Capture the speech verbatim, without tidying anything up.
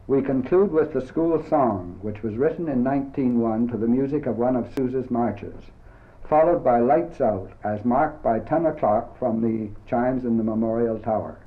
We conclude with the school song, which was written in nineteen oh one to the music of one of Sousa's marches, followed by Lights Out, as marked by ten o'clock from the chimes in the memorial tower.